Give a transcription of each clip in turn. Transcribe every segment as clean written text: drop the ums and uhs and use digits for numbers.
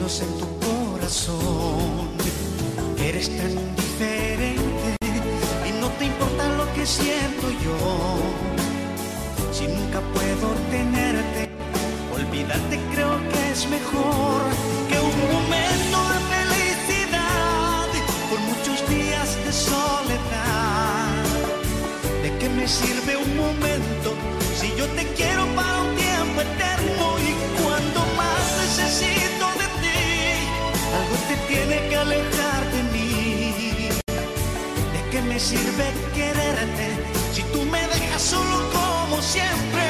celos en tu corazón. Eres tan diferente y no te importa lo que siento yo. Si nunca puedo tenerte, olvidarte creo que es mejor que un momento de felicidad por muchos días de soledad. ¿De qué me sirve un momento si yo te quiero para un tiempo eterno? Y cuando más necesito de ti, algo te tiene que alejar de mí. ¿De qué me sirve quererte si tú me dejas solo como siempre?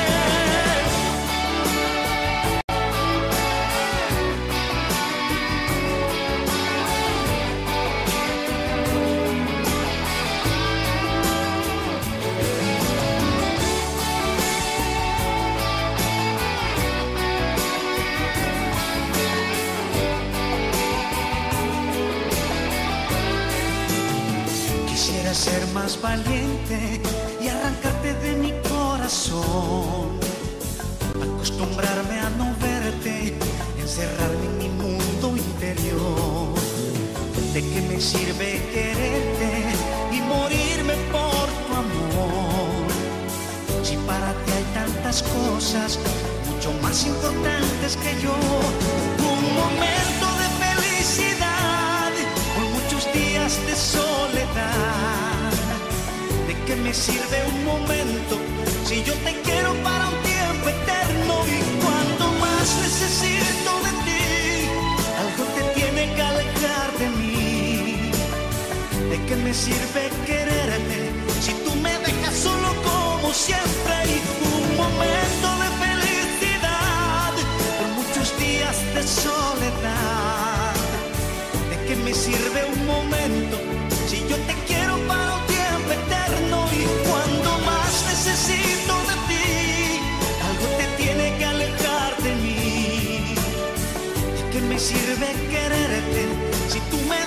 Ser más valiente y arrancarte de mi corazón, acostumbrarme a no verte, encerrarme en mi mundo interior. ¿De qué me sirve quererte y morirme por tu amor? Si para ti hay tantas cosas mucho más importantes que yo. Un momento de felicidad por muchos días de soledad. ¿De qué me sirve un momento si yo te quiero para un tiempo eterno? Y cuando más necesito de ti, algo te tiene que alejar de mí. ¿De qué me sirve quererte si tú me dejas solo como siempre? Y un momento de felicidad por muchos días de soledad. ¿De qué me sirve un momento si yo te quiero para un tiempo eterno? Y cuando más necesito de ti, algo te tiene que alejar de mí. ¿De qué me sirve quererte si tú me